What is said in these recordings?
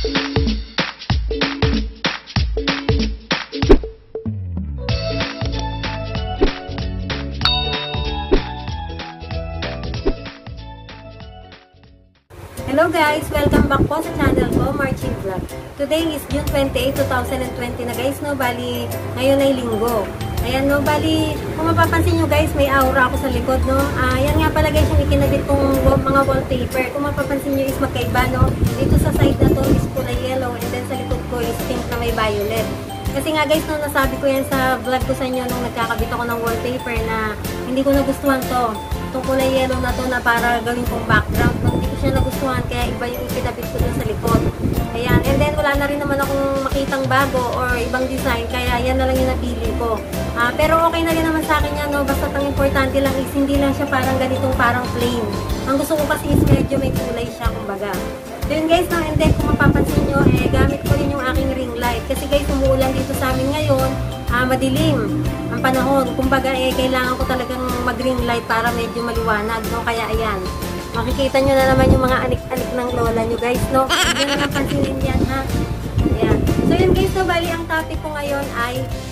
Hello guys! Welcome back po sa channel ko, Marching Vlog. Today is June 28, 2020 na guys, no? Bali, ngayon ay linggo. Ayan, no? Bali, kung mapapansin nyo guys, may aura ako sa likod, no? Yan nga pala guys, yung ikinabit kong mga wallpaper. Kung mapapansin nyo is magkaiba, no? Dito sa side na to is kulay yellow and then sa likod ko is pink na may violet. Kasi nga guys, no, nasabi ko yan sa vlog ko sa inyo nung nagkakabit ako ng wallpaper na hindi ko nagustuhan to. Itong kulay yellow na to na para gawin kong background. Hindi ko siya nagustuhan kaya iba yung ikinabit ko dun sa likod. Ayan. And then wala na rin naman akong makitang bago or ibang design kaya yan na lang yung napili ko. Pero okay na rin naman sa akin yan, no? Basta ang importante lang is hindi lang siya parang ganitong parang plain. Ang gusto ko kasi is medyo may kulay siya kumbaga. So yun guys, no? And then kung mapapansin nyo, gamit ko rin yung aking ring light. Kasi guys, umuulan dito sa amin ngayon. Madilim ang panahon. Kumbaga, kailangan ko talagang mag-ring light para medyo maliwanag, no? Kaya ayan. Makikita nyo na naman yung mga anik-anik ng lola nyo, guys, no? Hindi na naman pansinin yan, ha? Ayan. So, yun, guys, no? Bali, ang topic ko ngayon ay,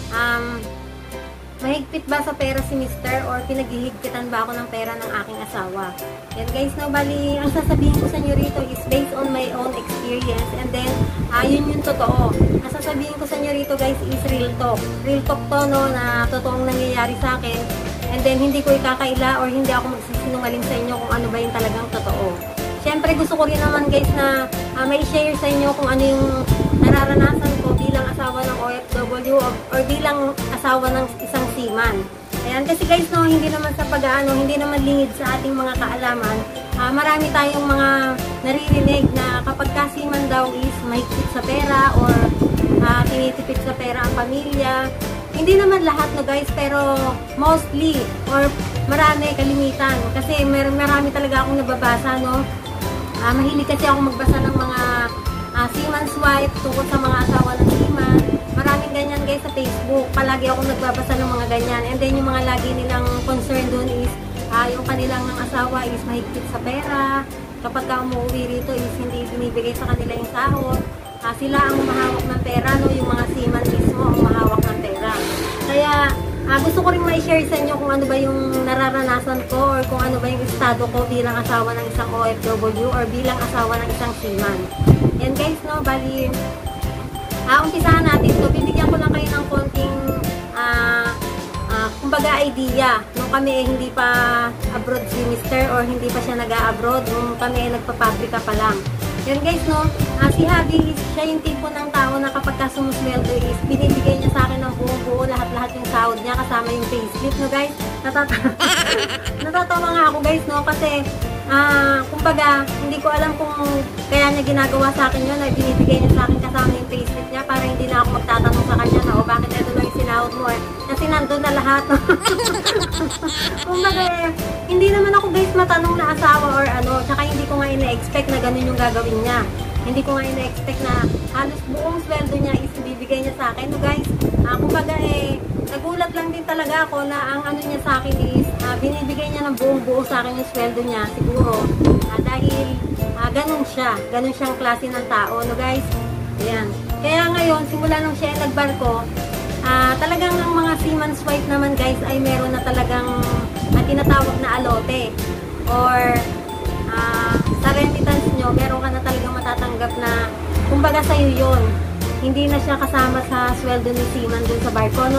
mahigpit ba sa pera si Mr. or pinaghihigpitan ba ako ng pera ng aking asawa? Yan, guys, no? Bali, ang sasabihin ko sa inyo rito is based on my own experience and then, yun yung totoo. Ang sasabihin ko sa inyo rito, guys, is real talk. Real talk to, no, na totoong nangyayari sa akin. And then, hindi ko ikakaila or hindi ako magsisinungaling sa inyo kung ano ba yung talagang totoo. Siyempre, gusto ko rin naman, guys, na may share sa inyo kung ano yung nararanasan ko bilang asawa ng OFW or bilang asawa ng isang seaman. Ayan, kasi guys, no, hindi naman sa hindi naman lingid sa ating mga kaalaman. Marami tayong mga naririnig na kapag ka-seaman daw is mahigpit sa pera or tinitipid sa pera ang pamilya. Hindi naman lahat, no guys, pero mostly or marami, kalimitan. Kasi marami talaga akong nababasa, no. Mahilig kasi ako magbasa ng mga seaman's wife tungkol sa mga asawa ng seaman. Maraming ganyan guys sa Facebook. Palagi akong nagbabasa ng mga ganyan. And then yung mga lagi nilang concern dun is yung kanilang asawa is mahigpit sa pera. Kapag ka umuwi rito is hindi binibigay sa kanila yung sahod. Sila ang mahawak ng pera, no? Yung mga seaman mismo ang mahawak ng pera. Kaya gusto ko rin ma-share sa inyo kung ano ba yung nararanasan ko or kung ano ba yung estado ko bilang asawa ng isang OFW or bilang asawa ng isang seaman. Yan guys, no, bali umpisahan natin ito. Bibigyan ko lang kayo ng konting kumbaga idea nung kami hindi pa abroad si Mr. or hindi pa siya nag-a-abroad, nung kami nagpapabrika pa lang. Yan guys, no, si Javi is siya yung tipo ng tao na kapag sumusweldo is binibigay niya sa akin ng buo-buo lahat-lahat yung sahod niya kasama yung payslip, no guys. Natatawa nga ako guys, no, kasi kumbaga hindi ko alam kung kaya niya ginagawa sa akin yun na binibigay niya sa akin kasama yung payslip niya para hindi na ako magtatanong sa kanya na o bakit ito lang yung sinahod mo kasi nandun na lahat. Kumbaga hindi naman ako guys matanong na asawa or ano, tsaka hindi ko nga ina-expect na ganun yung gagawin niya. Hindi ko nga ina-expect na halos buong sweldo niya is ibibigay niya sa akin, no guys. Kumbaga nagulat lang din talaga ako na ang ano niya sa akin is binibigay niya ng buong-buo sa akin yung sweldo niya siguro dahil ganun siyang klase ng tao, no guys. Ayan. Kaya ngayon simula nung siya nagbarko, talagang ang mga seaman's wife naman guys ay meron na talagang tinatawag na alote or sa remittance nyo meron ka na talagang matatanggap na kumbaga sa'yo yun, hindi na siya kasama sa sweldo ni seaman dun sa barko, no.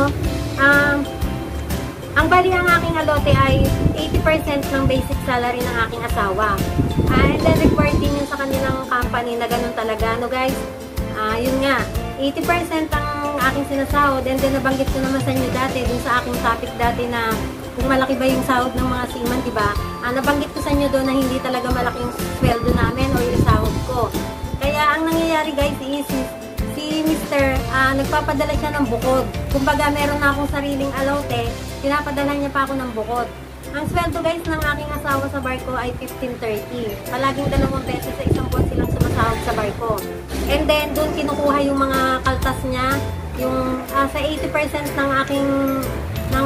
Ang bali ang aking alote ay 80% ng basic salary ng aking asawa. And then required din yun sa kanilang company na ganun talaga, no guys. Yun nga, 80% ang aking sinasahod. And then nabanggit ko naman sa inyo dati, dun sa aking topic dati na kung malaki ba yung sahod ng mga seaman, diba? Nabanggit ko sa inyo doon na hindi talaga malaki yung sweldo namin o yung sahod ko. Kaya ang nangyayari guys is si Mr. Nagpapadala siya ng bukod. Kumbaga meron na akong sariling alote, pinapadala niya pa ako ng bukod. Ang sweldo guys ng aking asawa sa barko ay 15.30. Palaging 2 beses sa isang buwan silang sumasahod sa barko. And then doon kinukuha yung mga kaltas niya, yung sa 80% ng aking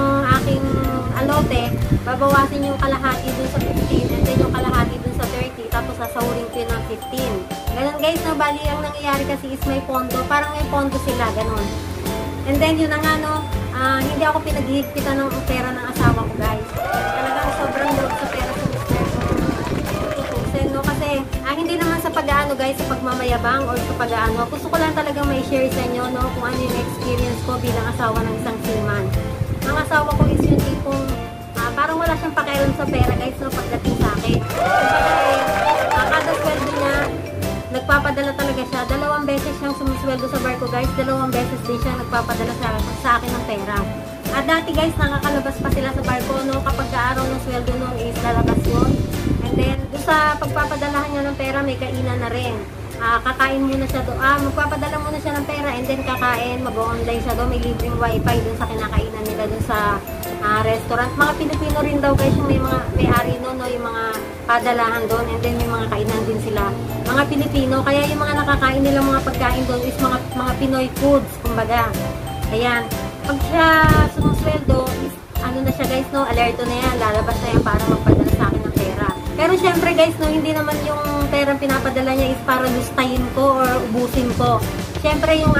alote, babawasin yung kalahati dun sa 15 and then yung kalahati dun sa 30 tapos sasahurin ko yun ng 15. Ganun guys, no, bali ang nangyayari kasi is may pondo, parang may pondo sila, ganun. And then yun na nga, no, hindi ako pinaghihigpitan ng pera ng asawa ko guys. Talagang sobrang load sa pera sa mister ko. Tutusin, no, kasi hindi naman sa pag-aano guys, sa pagmamayabang or sa pag-aano. Gusto ko lang talagang may share sa inyo, no, kung ano yung experience ko bilang asawa ng isang seaman. Ang asawa ko is yung tipong parang wala siyang pakialam sa pera guys, no, pagdating sa akin. Kada sweldo niya, nagpapadala talaga siya. 2 beses siyang sumusweldo sa barko guys. 2 beses din siya nagpapadala sa akin ng pera. At dati guys, nakakalabas pa sila sa barko, no, kapag araw ng sweldo nung is lalabas yun. And then, doon sa pagpapadalahan niya ng pera, may kainan na rin. Kakain muna siya doon. Magpapadala muna siya ng pera and then kakain, mag-online siya doon. May libreng wifi doon sa kinakainan nila doon sa restaurant. Mga Pilipino rin daw guys yung may-ari noon, no, yung mga padalahan doon. And then may mga kainan din sila. Mga Pilipino. Kaya yung mga nakakain nila mga pagkain doon is mga Pinoy foods, kumbaga. Ayan. Pag siya sumusweldo, is ano na siya guys, no, alerto na yan. Lalabas na yan para magpadala sa akin ng pera. Pero syempre guys, no, hindi naman yung perang pinapadala niya is para lustayin ko or ubusin ko. Syempre yung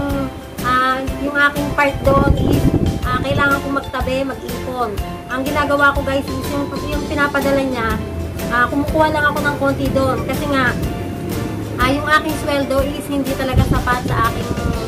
aking part doon is kailangan ko magtabi, mag-ipon. Ang ginagawa ko guys is yung pinapadala niya, kumukuha lang ako ng konti doon. Kasi nga, yung aking sweldo is hindi talaga sapat sa aking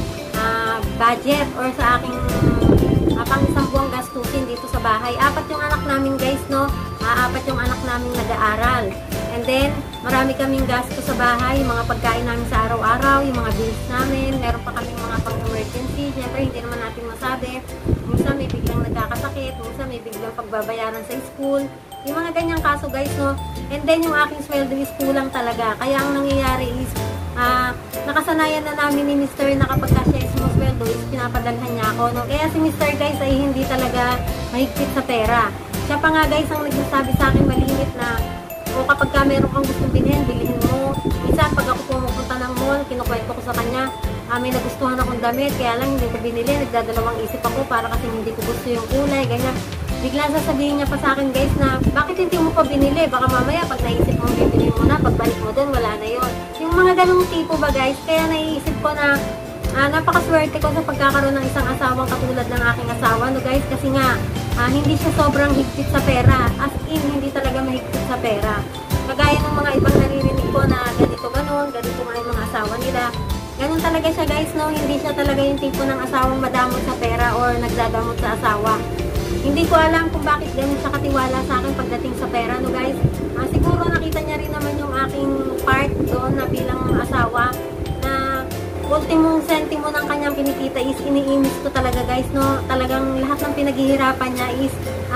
budget or sa aking pang isang buwang gastusin dito sa bahay. 4 yung anak namin guys, no? 4 yung anak namin nag-aaral. And then, marami kaming gasto sa bahay, yung mga pagkain namin sa araw-araw, yung mga bills namin, meron pa kaming mga pang-emergency. Siyempre, hindi naman natin masabi. Minsan may biglang nagkakasakit, minsan may biglang pagbabayaran sa school. Yung mga ganyang kaso guys, no? And then, yung aking sweldo is kulang talaga. Kaya ang nangyayari is, nakasanayan na namin ni Mr. na kapag siya is sumusweldo is pinapadalhan niya ako, no? Kaya si Mr. guys ay hindi talaga mahigpit sa pera. Siya pa nga guys ang nagsasabi sa akin malimit na o kapag meron kang gustong bilhin mo. Minsan pag ako pumupunta ng mall, kinukwento ko sa kanya, may nagustuhan akong damit, kaya lang hindi ko binili, nagdadalawang isip ako para kasi hindi ko gusto yung kulay, ganyan. Biglang sasabihin niya pa sa akin guys na bakit hindi mo pa binili? Baka mamaya pag naisip mo bibili mo na, pagbalik mo doon wala na yon. Yung mga ganong tipo ba guys, kaya naiisip ko na napakaswerte ko sa pagkakaroon ng isang asawang katulad ng aking asawa, no guys, kasi nga hindi siya sobrang higpit sa pera, as in hindi talaga mahigpit sa pera. Kagaya ng mga ibang naririnig ko na ganito nga yung mga asawa nila. Ganun talaga siya guys, no? Hindi siya talaga yung tipo ng asawang madamot sa pera or nagdadamot sa asawa. Hindi ko alam kung bakit ganun siya katiwala sa akin pagdating sa pera, no guys. Siguro nakita niya rin naman yung aking part doon na bilang asawa na ultimong sentimo ng kanyang kinikita is iniimis ko talaga guys, no? Talagang lahat ng pinaghihirapan niya is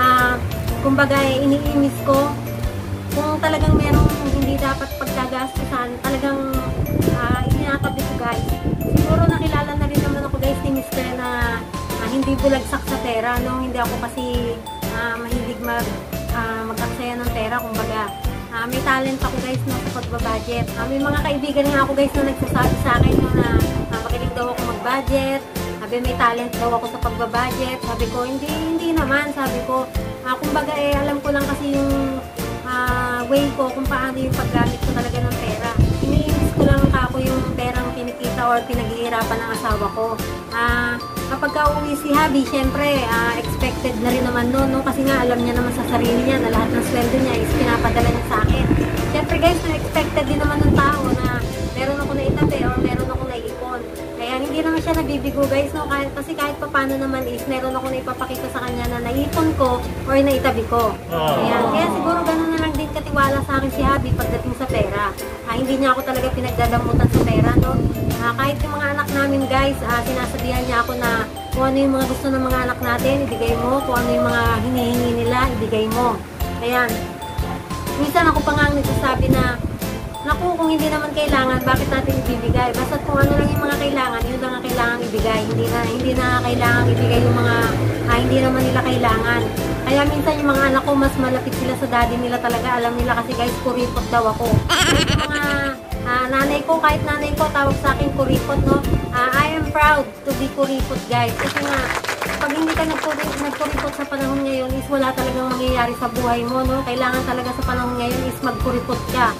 kumbaga iniimis ko. Kung talagang merong hindi dapat pagkagastusan, talagang inatabi ko guys. Siguro nakilala na rin naman ako guys ni Mr. na hindi bulagsak sa pera, no? Hindi ako kasi mahilig mag-aksaya ng pera, kumbaga. May talent ako guys, no, sa pagbabudget. May mga kaibigan nga ako guys na nagsasabi sa akin, no, na magaling daw ako mag-budget. Sabi may talent daw ako sa pagbabudget. Sabi ko, hindi naman. Sabi ko, kumbaga alam ko lang kasi yung way ko kung paano yung paggamit ko talaga ng pera. Iniinis ko lang ako yung perang kinikita or pinaghihirapan ng asawa ko. Kapag ka-uwi si Habi, syempre, expected na rin naman no? Kasi nga alam niya naman sa sarili niya na lahat ng sweldo niya is pinapadala niya sa akin. Syempre guys, na-expected din naman ng tao na meron ako na itabi or meron ako na ipon. Kaya hindi naman siya nabibigo guys, no? Kasi kahit pa paano naman is meron ako na ipapakita sa kanya na naipon ko or naitabi ko. Ayan. Kaya siguro ganun na lang din katiwala sa akin si Habi pagdating sa pera. Hindi niya ako talaga pinagdadamutan sa pera, no? Kahit yung mga anak namin guys, sinasabihan niya ako na kung ano yung mga gusto ng mga anak natin, ibigay mo. Kung ano yung mga hinihingi nila, ibigay mo. Ayan. Minsan ako pa nga ang nagsasabi na, naku, kung hindi naman kailangan, bakit natin ibibigay? Basta kung ano lang yung mga kailangan, yun lang ang kailangan ibigay. Hindi na kailangan ibigay yung mga hindi naman nila kailangan. Kaya minsan yung mga anak ko, mas malapit sila sa daddy nila talaga. Alam nila kasi guys, kuripot daw ako. Yung mga nanay ko, kahit nanay ko, tawag sa akin kuripot, no? I am proud to be kuripot guys. Kasi nga, pag hindi ka nagkuripot sa panahon ngayon is wala talagang mangyayari sa buhay mo, no? Kailangan talaga sa panahon ngayon is magkuripot ka.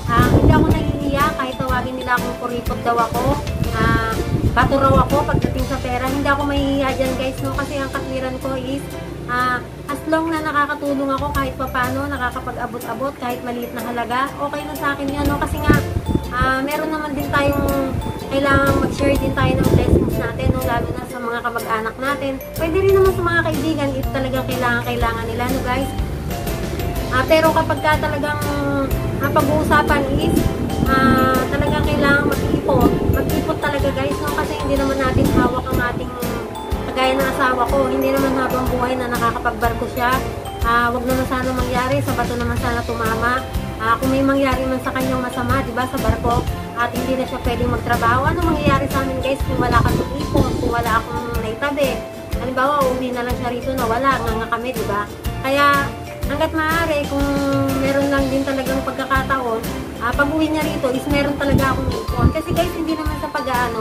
Hindi ako nahihiya kahit tawagin nila akong kuripot daw ako. Bato raw ako pagdating sa pera. Hindi ako mahihiya dyan guys, no? Kasi ang katwiran ko is as long na nakakatulong ako kahit papano, nakakapag-abot-abot kahit maliit na halaga, okay na sa akin yan, no? Kasi nga meron naman din tayong kailangan mag-share din tayo ng blessings natin, no? Lalo na sa mga kamag-anak natin. Pwede rin naman sa mga kaibigan if talagang kailangan nila, no guys? Pero kapag ka talagang pag-uusapan is talagang kailangan mag-ipot talaga guys, no? Kasi hindi naman natin hawak ang ating kagaya ng asawa ko, hindi naman habang buhay na nakakapagbarko siya. Wag naman sana mangyari, sa bato naman sana tumama. Kung may mangyari man sa kanyang masama, di ba, sa barko, at hindi na siya pwedeng magtrabaho, ano mangyayari sa amin guys kung wala kang ipon, kung wala akong naitabi? Halimbawa, uwi na lang siya rito na wala, nga kami, di ba? Kaya, hanggat maaari, kung meron lang din talagang pagkakataon, pag uwi niya rito is meron talaga akong ipon. Kasi guys, hindi naman sa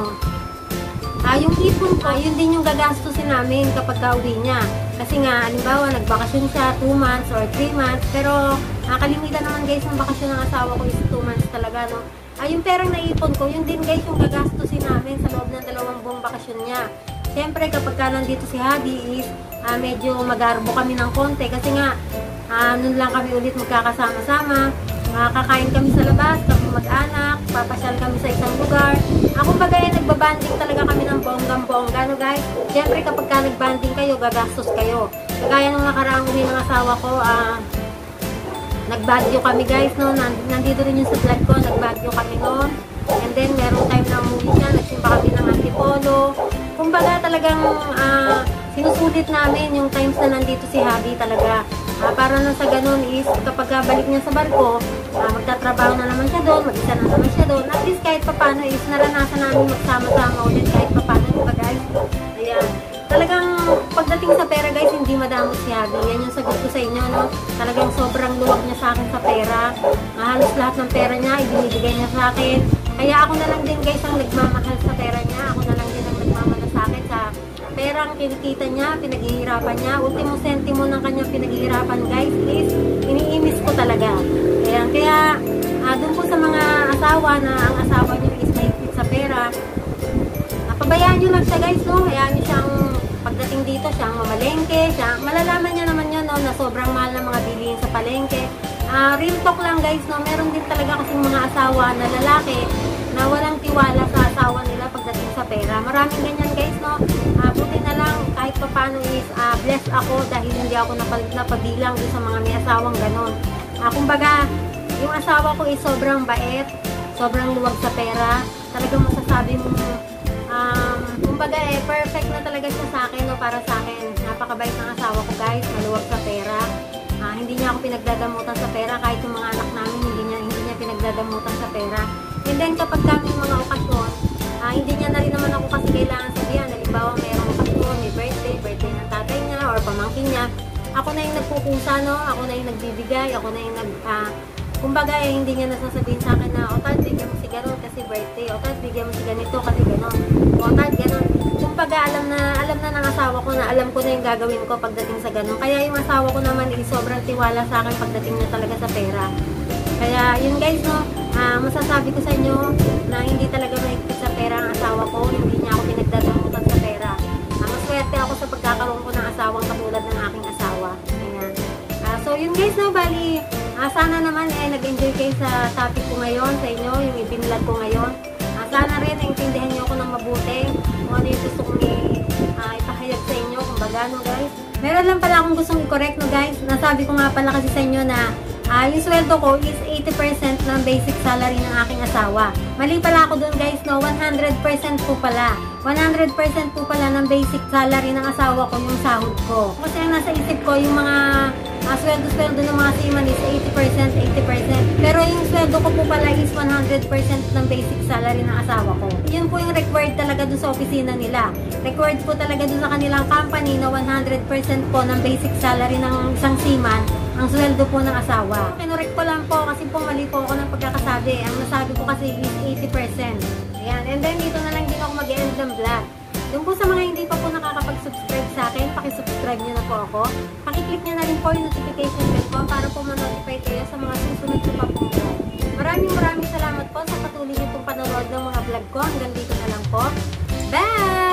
yung ipon ko, yun din yung gagastusin namin kapag uwi niya. Kasi nga, halimbawa, nagbakasyon siya 2 months or 3 months, pero kalimitan naman guys ng bakasyon ng asawa ko is 2 months talaga, no? Yung perang naipon ko, yun din guys yung gagastusin namin sa loob ng 2 buong bakasyon niya. Siyempre, kapag nandito si Habi is medyo mag-arbo kami ng konti kasi nga, nun lang kami ulit magkakasama-sama. Kakain kami sa labas, kami mag-anak, papasyal kami sa isang lugar. Kung bagay, nagbabanding talaga kami ng bonggang-bongga, no guys? Siyempre, kapag nagbanding kayo, gagastos kayo. Kagaya nung nakaraang uwi ng asawa ko, nagbagyo kami guys, no? Nandito rin yung sa vlog ko, nagbagyo kami noon. And then, meron time na umuwi siya, nagsimba kami ng antipolo. Kung baga talagang sinusulit namin yung times na nandito si Habi talaga. Para na sa ganun is kapag balik niya sa barko, magtatrabaho na naman siya doon, mag-isa na naman siya doon. At least kahit papano is naranasan namin magsama-sama ulit kahit papano, diba guys? Ayan. Talagang pagdating sa pera guys, hindi madamot si Habi. Yan yung sagot ko sa inyo, no? Talagang sobrang luwag niya sa akin sa pera. Halos lahat ng pera niya, ibinibigay niya sa akin. Kaya ako na lang din guys ang nagmamahal sa pera niya. Ako na lang din ang nagmamahal sa akin sa perang kinikita niya, pinaghihirapan niya. Ultimo sentimo ng kanyang pinaghihirapan guys is iniimis ko talaga. Kaya doon po sa mga asawa na ang asawa niyo is mahigpit sa pera, pabayaan niyo lang siya guys, no? Hayaan niyo siyang pagdating dito, siyang mamalengke, malalaman niya naman yun, no, na sobrang mahal ng mga bilihin sa palengke. Real talk lang guys, no? Meron din talaga kasing mga asawa na lalaki na walang tiwala sa asawa nila pagdating sa pera. Maraming ganyan guys, no? Buti na lang kahit pa paano is blessed ako dahil hindi ako napabilang sa mga may asawang ganon. Kumbaga, yung asawa ko is sobrang bait, sobrang luwag sa pera. Talagang masasabi mo, kumbaga perfect na talaga siya sa akin, no, para sa akin. Napakabait ng asawa ko guys, maluwag sa pera. Hindi niya ako pinagdadamutan sa pera, kahit yung mga anak namin hindi niya pinagdadamutan sa pera. And then kapag kami mga okasyon, hindi niya na rin naman ako kasi kailangan sabihan. Halimbawa mayroong okasyon, may birthday ng tatay niya or pamangkin niya. Ako na yung nagpupusa, no? Ako na yung nagbibigay, ako na yung kumbaga hindi niya nasasabihin sa akin na, Tad, bigyan mo si Garot kasi birthday, Tad, bigyan mo si ganito kasi gano'n, Tad, gano'n. Kumbaga alam na ng asawa ko na alam ko na yung gagawin ko pagdating sa gano'n. Kaya yung asawa ko naman sobrang tiwala sa akin pagdating na talaga sa pera. Kaya yun guys, no, masasabi ko sa inyo na hindi talaga mahigpit sa pera ang asawa ko, hindi niya ako pinagdadamutan sa pera. Maswerte ako sa pagkakaroon ko ng asawang katulad ng aking asawa. Ayan. So yun guys, no, bali, sana naman nag-enjoy kayo sa topic ko ngayon, sa inyo, yung ibinlog ko ngayon. Sana rin naintindihan niyo ako ng mabuti kung ano yung gusto kong ipahayag sa inyo, kumbaga, no guys. Meron lang pala akong gustong i-correct, no guys. Nasabi ko nga pala kasi sa inyo na yung sweldo ko is 80% ng basic salary ng aking asawa. Mali pala ako doon guys, no? 100% po pala. 100% po pala ng basic salary ng asawa ko yung sahod ko. Kasi ang nasa isip ko, yung mga sweldo ng mga seaman is 80%. Pero yung sweldo ko po pala is 100% ng basic salary ng asawa ko. Yun po yung required talaga doon sa opisina nila. Required po talaga doon sa kanilang company na 100% po ng basic salary ng isang seaman ang sweldo po ng asawa. Kinurek ko lang po kasi po mali po ako ng pagkakasabi. Ang nasabi ko kasi is 80%. Ayan. And then dito na lang din ako mag-end ng vlog. Doon po sa mga hindi pa po nakakapag-subscribe sa akin, pakisubscribe nyo na po ako. Pakiclick nyo na rin po yung notification bell po para po ma-notify kayo sa mga susunod ko pa po. Maraming salamat po sa patuloy nyo pong panonood ng mga vlog ko. Hanggang dito na lang po. Bye!